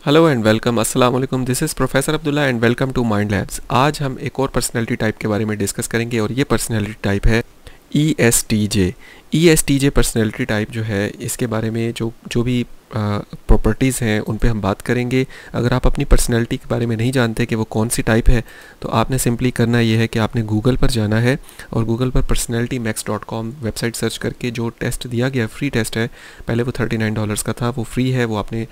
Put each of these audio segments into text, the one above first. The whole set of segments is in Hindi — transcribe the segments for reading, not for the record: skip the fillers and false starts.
हेलो एंड वेलकम, अस्सलाम वालेकुम। This is professor Abdullah and welcome to Mind Labs. आज हम एक और पर्सनैलिटी टाइप के बारे में डिस्कस करेंगे और ये पर्सनैलिटी टाइप है ESTJ। ESTJ पर्सनैलिटी टाइप जो है, इसके बारे में जो भी प्रॉपर्टीज़ हैं उन पे हम बात करेंगे। अगर आप अपनी पर्सनैलिटी के बारे में नहीं जानते कि वो कौन सी टाइप है, तो आपने सिंपली करना ये है कि आपने गूगल पर जाना है और गूगल पर personalitymax.com वेबसाइट सर्च करके जो टेस्ट दिया गया, फ्री टेस्ट है, पहले वो $39 का था, वो फ्री है, वो आपने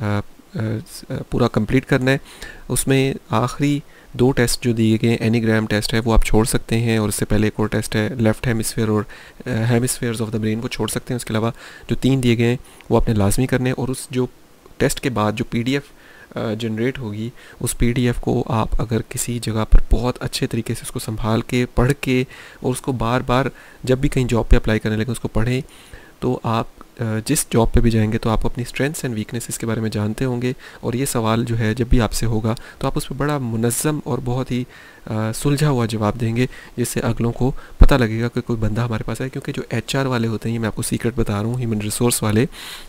पूरा कंप्लीट करना है। उसमें आखिरी 2 टेस्ट जो दिए गए, एनीग्राम टेस्ट है वो आप छोड़ सकते हैं, और उससे पहले एक और टेस्ट है लेफ़्ट हेमिस्फेयर और हेमिस्फेयर्स ऑफ द ब्रेन, वो छोड़ सकते हैं। उसके अलावा जो 3 दिए गए हैं वो आपने लाजमी करने हैं। और उस जो टेस्ट के बाद जो PDF जनरेट होगी, उस PDF को आप अगर किसी जगह पर बहुत अच्छे तरीके से उसको संभाल के पढ़ के और उसको बार बार जब भी कहीं जॉब पे अप्लाई करने लगे उसको पढ़ें, तो आप जिस जॉब पे भी जाएंगे तो आप अपनी स्ट्रेंथ्स एंड वीकनेसेस के बारे में जानते होंगे। और ये सवाल जो है जब भी आपसे होगा तो आप उस पर बड़ा मुनज़्ज़म और बहुत ही सुलझा हुआ जवाब देंगे, जिससे अगलों को पता लगेगा कि कोई बंदा हमारे पास है। क्योंकि जो HR वाले होते हैं, ये मैं आपको सीक्रेट बता रहा हूँ, ह्यूमन रिसोर्स वाले,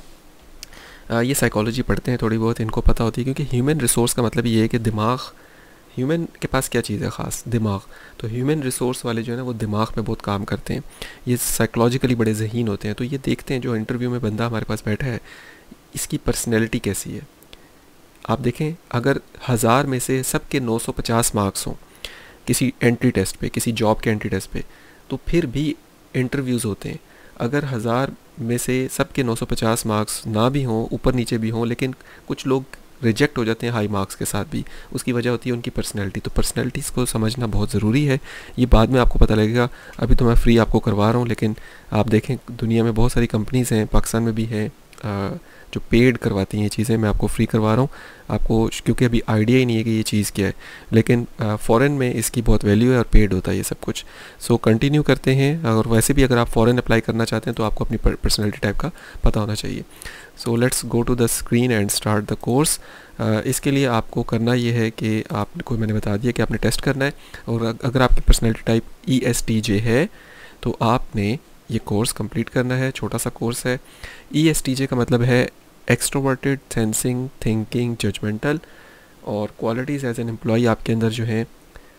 ये साइकोलॉजी पढ़ते हैं थोड़ी बहुत, इनको पता होती है। क्योंकि ह्यूमन रिसोर्स का मतलब ये है कि दिमाग, ह्यूमन के पास क्या चीज़ है ख़ास, दिमाग। तो ह्यूमन रिसोर्स वाले जो है ना, वो दिमाग पे बहुत काम करते हैं, ये साइकोलॉजिकली बड़े ज़हीन होते हैं। तो ये देखते हैं जो इंटरव्यू में बंदा हमारे पास बैठा है, इसकी पर्सनैलिटी कैसी है। आप देखें, अगर 1000 में से सबके 950 मार्क्स हों किसी एंट्री टेस्ट पे, किसी जॉब के एंट्री टेस्ट पे, तो फिर भी इंटरव्यूज़ होते हैं। अगर 1000 में से सबके 950 मार्क्स ना भी हों, ऊपर नीचे भी हों, लेकिन कुछ लोग रिजेक्ट हो जाते हैं हाई मार्क्स के साथ भी, उसकी वजह होती है उनकी पर्सनैलिटी। तो पर्सनैलिटीज़ को समझना बहुत ज़रूरी है। ये बाद में आपको पता लगेगा, अभी तो मैं फ्री आपको करवा रहा हूँ, लेकिन आप देखें दुनिया में बहुत सारी कंपनीज़ हैं, पाकिस्तान में भी हैं, जो पेड करवाती हैं ये चीज़ें। मैं आपको फ्री करवा रहा हूँ आपको, क्योंकि अभी आइडिया ही नहीं है कि ये चीज़ क्या है, लेकिन फ़ॉरेन में इसकी बहुत वैल्यू है और पेड होता है ये सब कुछ। सो कंटिन्यू करते हैं। और वैसे भी अगर आप फ़ॉरेन अप्लाई करना चाहते हैं तो आपको अपनी पर्सनैलिटी टाइप का पता होना चाहिए। So let's go to the screen and start the course. इसके लिए आपको करना ये है कि आपको, मैंने बता दिया कि आपने टेस्ट करना है। और अगर आपकी पर्सनैलिटी टाइप ESTJ है तो आपने ये कोर्स कंप्लीट करना है। छोटा सा कोर्स है। ESTJ का मतलब है एक्सट्रोवर्टेड, सेंसिंग, थिंकिंग, जजमेंटल। और क्वालिटीज़ एज एन एम्प्लॉई आपके अंदर जो हैं,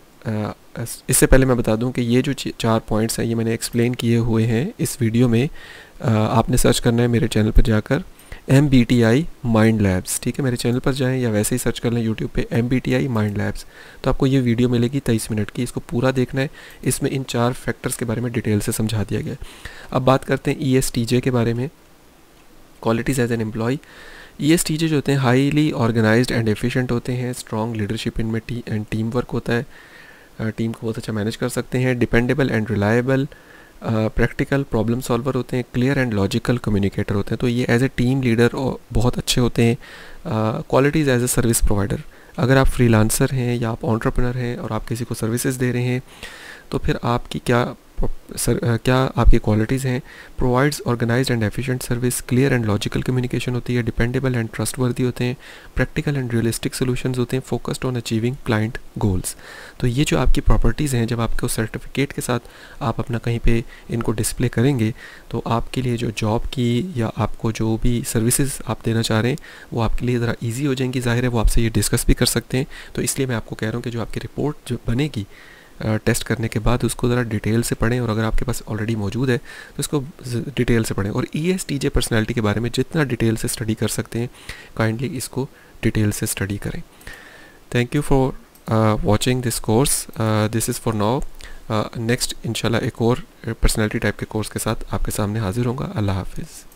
इससे पहले मैं बता दूं कि ये जो 4 पॉइंट्स हैं ये मैंने एक्सप्लेन किए हुए हैं इस वीडियो में। आपने सर्च करना है मेरे चैनल पर जाकर MBTI माइंड लैब्स, ठीक है। मेरे चैनल पर जाएं या वैसे ही सर्च कर लें यूट्यूब पे MBTI माइंड लैब्स, तो आपको ये वीडियो मिलेगी 23 मिनट की। इसको पूरा देखना है। इसमें इन 4 फैक्टर्स के बारे में डिटेल से समझा दिया गया है। अब बात करते हैं ESTJ के बारे में, qualities as an employee. ESTJ जो होते हैं हाईली ऑर्गेनाइज्ड एंड एफिशिएंट होते हैं, स्ट्रॉन्ग लीडरशिप इनमें एंड टीम वर्क होता है, टीम को बहुत अच्छा मैनेज कर सकते हैं, dependable and reliable, practical problem solver होते हैं, क्लियर एंड लॉजिकल कम्युनिकेटर होते हैं। तो ये एज ए टीम लीडर बहुत अच्छे होते हैं। Qualities as a service provider, अगर आप फ्रीलांसर हैं या आप एंटरप्रेन्योर हैं और आप किसी को सर्विसेज दे रहे हैं, तो फिर आपकी क्या आपकी क्वालिटीज़ हैं। Provides organised and efficient service, clear and logical communication होती है, डिपेंडेबल एंड ट्रस्टवर्दी होते हैं, प्रैक्टिकल एंड रियलिस्टिक सॉल्यूशंस होते हैं, focused on achieving client goals. तो ये जो आपकी प्रॉपर्टीज़ हैं, जब आपको सर्टिफिकेट के साथ आप अपना कहीं पे इनको डिस्प्ले करेंगे, तो आपके लिए जो जॉब की या आपको जो भी सर्विसेज आप देना चाह रहे हैं वो आपके लिए ज़रा ईजी हो जाएंगी। ज़ाहिर है वो आपसे ये डिस्कस भी कर सकते हैं। तो इसलिए मैं आपको कह रहा हूँ कि जो आपकी रिपोर्ट जो बनेगी टेस्ट करने के बाद, उसको ज़रा डिटेल से पढ़ें। और अगर आपके पास ऑलरेडी मौजूद है तो इसको डिटेल से पढ़ें। और ESTJ पर्सनैलिटी के बारे में जितना डिटेल से स्टडी कर सकते हैं, काइंडली इसको डिटेल से स्टडी करें। Thank you for watching this course. This is for now. Next इंशाल्लाह एक और पर्सनैलिटी टाइप के कोर्स के साथ आपके सामने हाजिर होगा। अल्लाह हाफिज़।